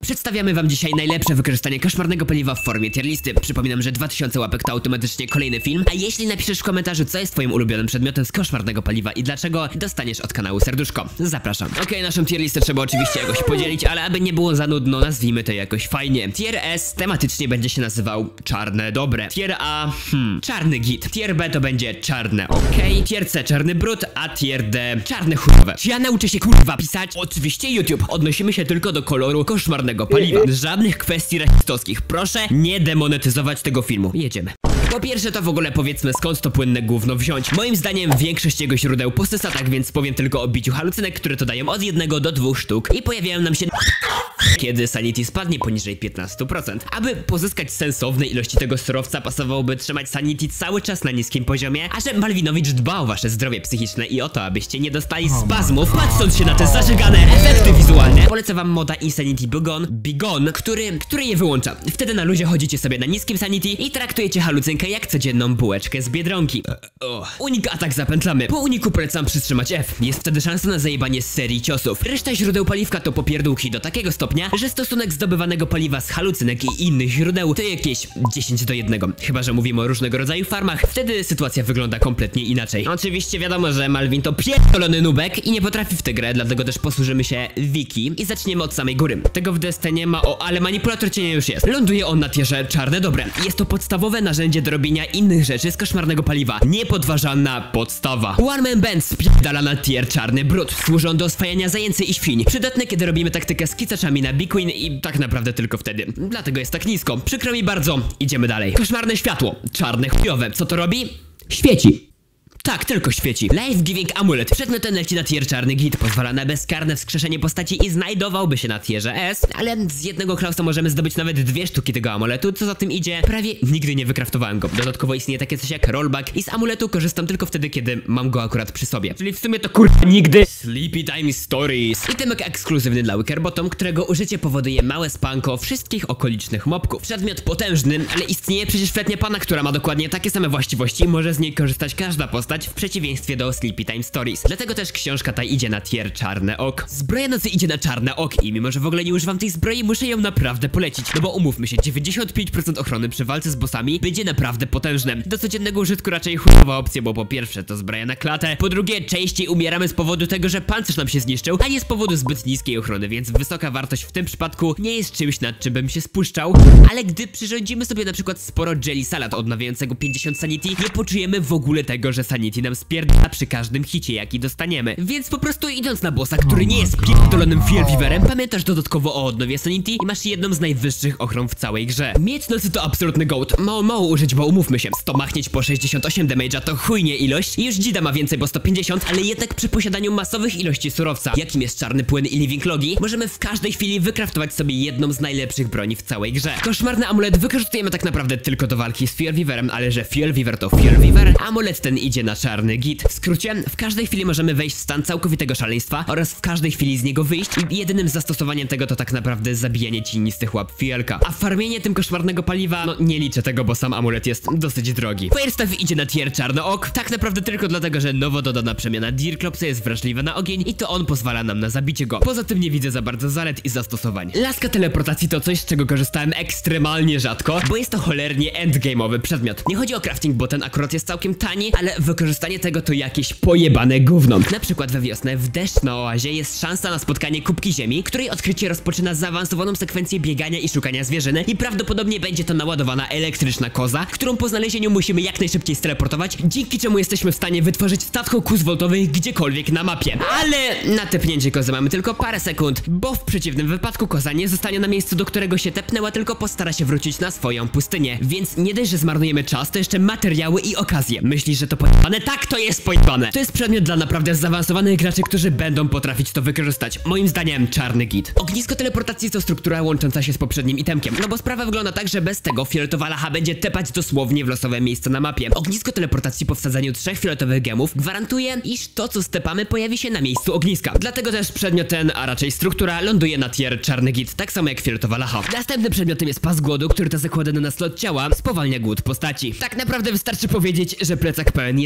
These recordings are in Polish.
Przedstawiamy wam dzisiaj najlepsze wykorzystanie koszmarnego paliwa w formie tier listy. Przypominam, że 2000 łapek to automatycznie kolejny film, a jeśli napiszesz w komentarzu, co jest twoim ulubionym przedmiotem z koszmarnego paliwa i dlaczego, dostaniesz od kanału serduszko. Zapraszam. Okej, naszą tier listę trzeba oczywiście jakoś podzielić, ale aby nie było za nudno, nazwijmy to jakoś fajnie. Tier S tematycznie będzie się nazywał czarne dobre. Tier A, czarny git. Tier B to będzie czarne okej. Tier C czarny brud, a tier D czarne chujowe. Czy ja nauczę się kurwa pisać? Oczywiście YouTube. Odnosimy się tylko do koloru koszmarnego paliwa. Żadnych kwestii rasistowskich. Proszę nie demonetyzować tego filmu. Jedziemy. Po pierwsze to w ogóle powiedzmy, skąd to płynne gówno wziąć. Moim zdaniem większość jego źródeł posysa, tak więc powiem tylko o biciu halucynek, które to dają od 1 do 2 sztuk i pojawiają nam się kiedy sanity spadnie poniżej 15%. Aby pozyskać sensowne ilości tego surowca, pasowałoby trzymać sanity cały czas na niskim poziomie, a że Malwinowicz dba o wasze zdrowie psychiczne i o to, abyście nie dostali spazmów, patrząc się na te zażegane efekty wizualne. Polecam wam moda Insanity Bigon, który je wyłącza. Wtedy na luzie chodzicie sobie na niskim sanity i traktujecie halucynkę jak codzienną bułeczkę z Biedronki. Unik atak zapętlamy. Po uniku polecam przytrzymać F. Jest wtedy szansa na zajebanie z serii ciosów. Reszta źródeł paliwka to popierdółki do takiego stopnia, że stosunek zdobywanego paliwa z halucynek i innych źródeł to jakieś 10 do 1. Chyba że mówimy o różnego rodzaju farmach, wtedy sytuacja wygląda kompletnie inaczej. Oczywiście wiadomo, że Malwin to pierdolony nubek i nie potrafi w tę grę, dlatego też posłużymy się wiki i zaczniemy od samej góry. Tego w Desce nie ma, ale manipulator cienia już jest. Ląduje on na tierze czarne dobre. Jest to podstawowe narzędzie do robienia innych rzeczy z koszmarnego paliwa. Niepodważalna podstawa. One Man Band spierdala na tier czarny brud. Służą do oswajania zajęcy i świń. Przydatne, kiedy robimy taktykę z kicaczami na Bqueen i tak naprawdę tylko wtedy. Dlatego jest tak nisko. Przykro mi bardzo. Idziemy dalej. Koszmarne światło. Czarne chujowe. Co to robi? Świeci. Tak, tylko świeci. Life Giving Amulet. Przedmiotem leci na tier czarny git. Pozwala na bezkarne wskrzeszenie postaci i znajdowałby się na tierze S, ale z jednego klausa możemy zdobyć nawet 2 sztuki tego amuletu, co za tym idzie. Prawie nigdy nie wykraftowałem go. Dodatkowo istnieje takie coś jak rollback i z amuletu korzystam tylko wtedy, kiedy mam go akurat przy sobie. Czyli w sumie to kurwa nigdy. Sleepy Time Stories. Itemek ekskluzywny dla Wickerbottom, którego użycie powoduje małe spanko wszystkich okolicznych mobków. Przedmiot potężny, ale istnieje przecież fletnia pana, która ma dokładnie takie same właściwości i może z niej korzystać każda postać, w przeciwieństwie do Sleepy Time Stories. Dlatego też książka ta idzie na tier czarne ok. Zbroja nocy idzie na czarne ok i mimo że w ogóle nie używam tej zbroi, muszę ją naprawdę polecić. No bo umówmy się, 95% ochrony przy walce z bossami będzie naprawdę potężne. Do codziennego użytku raczej chujowa opcja, bo po pierwsze to zbroja na klatę, po drugie częściej umieramy z powodu tego, że pancerz nam się zniszczył, a nie z powodu zbyt niskiej ochrony, więc wysoka wartość w tym przypadku nie jest czymś, nad czym bym się spuszczał, ale gdy przyrządzimy sobie na przykład sporo jelly salad odnawiającego 50 sanity, nie poczujemy w ogóle tego, że sanity nam spierdala przy każdym hicie, jaki dostaniemy. Więc po prostu idąc na bossa, który nie jest pierdolonym Fearweaverem, pamiętasz dodatkowo o odnowie sanity i masz jedną z najwyższych ochron w całej grze. Miecz nocy to absolutny goat. Mało użyć, bo umówmy się. 100 machnieć po 68 damage'a to chujnie ilość i już Dzida ma więcej, bo 150, ale jednak przy posiadaniu masowych ilości surowca, jakim jest czarny płyn i living logi, możemy w każdej chwili wykraftować sobie jedną z najlepszych broni w całej grze. Koszmarny amulet wykorzystujemy tak naprawdę tylko do walki z Fearweaverem, ale że Fearweaver to Fearweaver, amulet ten idzie na czarny git. W skrócie, w każdej chwili możemy wejść w stan całkowitego szaleństwa oraz w każdej chwili z niego wyjść i jedynym zastosowaniem tego to tak naprawdę zabijanie cienistych łap fielka. A farmienie tym koszmarnego paliwa, no nie liczę tego, bo sam amulet jest dosyć drogi. Firestaff idzie na tier czarny ok, tak naprawdę tylko dlatego, że nowo dodana przemiana Deerclopsa jest wrażliwa na ogień i to on pozwala nam na zabicie go. Poza tym nie widzę za bardzo zalet i zastosowań. Laska teleportacji to coś, z czego korzystałem ekstremalnie rzadko, bo jest to cholernie endgame'owy przedmiot. Nie chodzi o crafting, bo ten akurat jest całkiem tani, ale wykorzystanie tego to jakieś pojebane gówno. Na przykład we wiosnę w deszcz na oazie jest szansa na spotkanie kubki ziemi, której odkrycie rozpoczyna zaawansowaną sekwencję biegania i szukania zwierzyny i prawdopodobnie będzie to naładowana elektryczna koza, którą po znalezieniu musimy jak najszybciej steleportować, dzięki czemu jesteśmy w stanie wytworzyć statko kóz woltowych gdziekolwiek na mapie. Ale na tepnięcie kozy mamy tylko parę sekund, bo w przeciwnym wypadku koza nie zostanie na miejscu, do którego się tepnęła, tylko postara się wrócić na swoją pustynię. Więc nie dość, że zmarnujemy czas, to jeszcze materiały i okazje. Myślisz, że to pojebane? Tak, to jest pojebane. To jest przedmiot dla naprawdę zaawansowanych graczy, którzy będą potrafić to wykorzystać. Moim zdaniem czarny git. Ognisko teleportacji to struktura łącząca się z poprzednim itemkiem. No bo sprawa wygląda tak, że bez tego fioletowa lacha będzie tepać dosłownie w losowe miejsce na mapie. Ognisko teleportacji po wsadzeniu 3 fioletowych gemów gwarantuje, iż to co stepamy pojawi się na miejscu ogniska. Dlatego też przedmiot ten, a raczej struktura, ląduje na tier czarny git, tak samo jak fioletowa lacha. Następnym przedmiotem jest pas głodu, który to zakładany na slot ciała spowalnia głód postaci. Tak naprawdę wystarczy powiedzieć, że plecak pełen jedzenia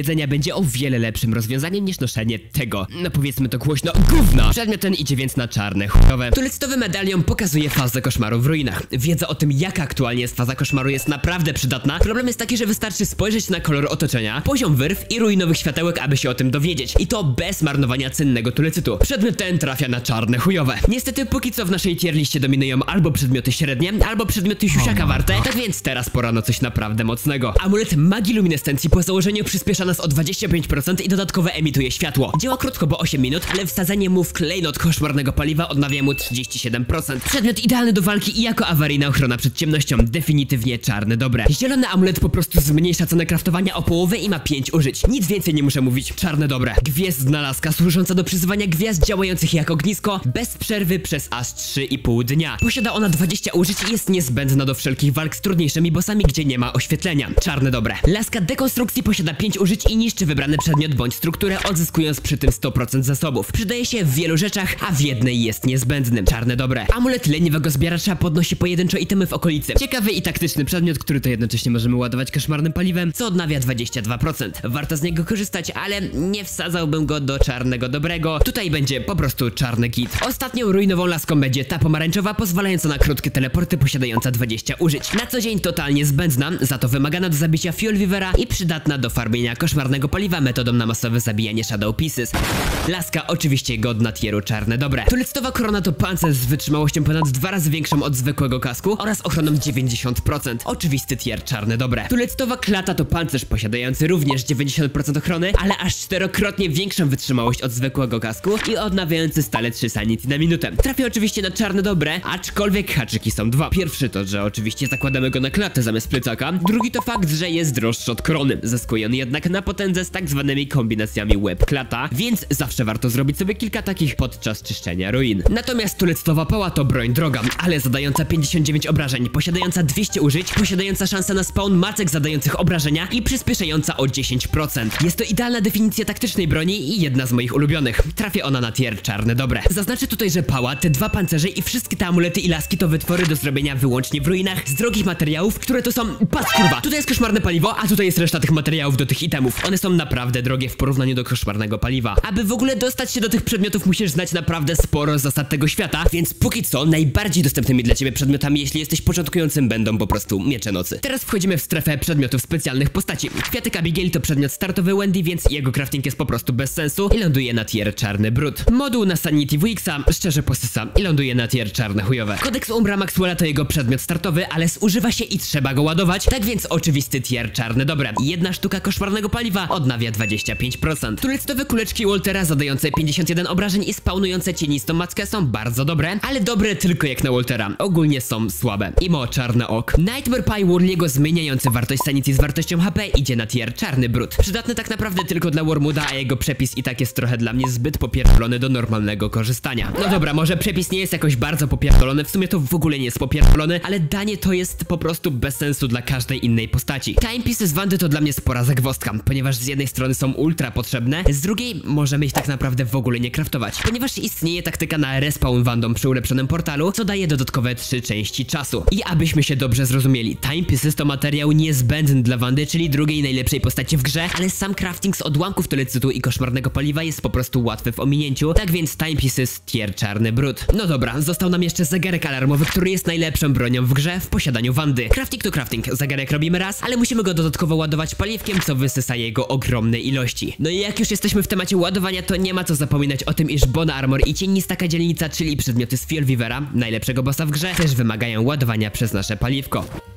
jedzenia będzie o wiele lepszym rozwiązaniem niż noszenie tego, no powiedzmy to głośno, gówna. Przedmiot ten idzie więc na czarne chujowe. Turectowy medalion pokazuje fazę koszmaru w ruinach. Wiedza o tym, jaka aktualnie jest faza koszmaru, jest naprawdę przydatna. Problem jest taki, że wystarczy spojrzeć na kolor otoczenia, poziom wyrw i ruinowych światełek, aby się o tym dowiedzieć. I to bez marnowania cennego tulecytu. Przedmiot ten trafia na czarne chujowe. Niestety póki co w naszej tier liście dominują albo przedmioty średnie, albo przedmioty siusiaka warte. Tak więc teraz pora na coś naprawdę mocnego. Amulet magii luminescencji po założeniu przyspiesza nas o 25% i dodatkowo emituje światło. Działa krótko, bo 8 minut, ale wsadzenie mu w klejnot koszmarnego paliwa odnawia mu 37%. Przedmiot idealny do walki i jako awaryjna ochrona przed ciemnością. Definitywnie czarne dobre. Zielony amulet po prostu zmniejsza cenę kraftowania o połowę i ma 5 użyć. Nic więcej nie muszę mówić. Czarne dobre. Gwiezdna laska służąca do przyzywania gwiazd działających jak ognisko bez przerwy przez aż 3,5 dnia. Posiada ona 20 użyć i jest niezbędna do wszelkich walk z trudniejszymi bossami, gdzie nie ma oświetlenia. Czarne dobre. Laska dekonstrukcji posiada 5 użyć i niszczy wybrany przedmiot bądź strukturę, odzyskując przy tym 100% zasobów. Przydaje się w wielu rzeczach, a w jednej jest niezbędnym. Czarne dobre. Amulet leniwego zbieracza podnosi pojedynczo itemy w okolicy. Ciekawy i taktyczny przedmiot, który to jednocześnie możemy ładować koszmarnym paliwem, co odnawia 22%. Warto z niego korzystać, ale nie wsadzałbym go do czarnego dobrego. Tutaj będzie po prostu czarny git. Ostatnią ruinową laską będzie ta pomarańczowa, pozwalająca na krótkie teleporty, posiadająca 20 użyć. Na co dzień totalnie zbędna, za to wymagana do zabicia Fuel Weavera i przydatna do farmienia koszmarnego paliwa metodą na masowe zabijanie Shadow Pieces. Laska oczywiście godna tieru czarne dobre. Tulectowa korona to pancerz z wytrzymałością ponad 2 razy większą od zwykłego kasku oraz ochroną 90%. Oczywisty tier czarne dobre. Tulectowa klata to pancerz posiadający również 90% ochrony, ale aż 4-krotnie większą wytrzymałość od zwykłego kasku i odnawiający stale 3 sanity na minutę. Trafia oczywiście na czarne dobre, aczkolwiek haczyki są dwa. Pierwszy to, że oczywiście zakładamy go na klatę zamiast plecaka. Drugi to fakt, że jest droższy od korony. Zyskuje on jednak na potędze z tak zwanymi kombinacjami łeb-klata, więc zawsze warto zrobić sobie kilka takich podczas czyszczenia ruin. Natomiast tulectowa pała to broń droga, ale zadająca 59 obrażeń, posiadająca 200 użyć, posiadająca szansę na spawn macek zadających obrażenia i przyspieszająca o 10%. Jest to idealna definicja taktycznej broni i jedna z moich ulubionych. Trafia ona na tier czarne dobre. Zaznaczę tutaj, że pała, te dwa pancerze i wszystkie te amulety i laski to wytwory do zrobienia wyłącznie w ruinach z drogich materiałów, które to są... Patrz kurwa, tutaj jest koszmarne paliwo, a tutaj jest reszta tych materiałów do tych itemów. One są naprawdę drogie w porównaniu do koszmarnego paliwa. Aby w ogóle dostać się do tych przedmiotów, musisz znać naprawdę sporo zasad tego świata, więc póki co najbardziej dostępnymi dla ciebie przedmiotami, jeśli jesteś początkującym, będą po prostu miecze nocy. Teraz wchodzimy w strefę przedmiotów specjalnych postaci. Kwiatek Abigail to przedmiot startowy Wendy, więc jego crafting jest po prostu bez sensu i ląduje na tier czarny brud. Moduł na Sanity Wixa szczerze posysa i ląduje na tier czarne chujowe. Kodeks Umbra Maxwella to jego przedmiot startowy, ale zużywa się i trzeba go ładować, tak więc oczywisty tier czarne dobre. Jedna sztuka koszmarnego paliwa odnawia 25%. Tulectowe kuleczki Waltera zadające 51 obrażeń i spawnujące cienistą mackę są bardzo dobre, ale dobre tylko jak na Waltera. Ogólnie są słabe. Imo czarne ok. Nightmare Pie Warliego zmieniający wartość Sanity z wartością HP idzie na tier czarny brud. Przydatny tak naprawdę tylko dla Wormooda, a jego przepis i tak jest trochę dla mnie zbyt popierdolony do normalnego korzystania. No dobra, może przepis nie jest jakoś bardzo popierdolony, w sumie to w ogóle nie jest popierdolony, ale danie to jest po prostu bez sensu dla każdej innej postaci. Timepiece z Wandy to dla mnie spora zagwozdka, ponieważ z jednej strony są ultra potrzebne, z drugiej możemy ich tak naprawdę w ogóle nie craftować, ponieważ istnieje taktyka na respawn Wandą przy ulepszonym portalu, co daje dodatkowe 3 części czasu. I abyśmy się dobrze zrozumieli, Timepieces to materiał niezbędny dla Wandy, czyli drugiej najlepszej postaci w grze, ale sam crafting z odłamków tulecytu i koszmarnego paliwa jest po prostu łatwy w ominięciu, tak więc Timepieces tier czarny brud. No dobra, został nam jeszcze zegarek alarmowy, który jest najlepszą bronią w grze w posiadaniu Wandy. Crafting to crafting, zegarek robimy raz, ale musimy go dodatkowo ładować paliwkiem, co wysysa jego ogromne ilości. No i jak już jesteśmy w temacie ładowania, to nie ma co zapominać o tym, iż Bone Armor i cienista kadzielnica, czyli przedmioty z Fuel Weavera, najlepszego bossa w grze, też wymagają ładowania przez nasze paliwko.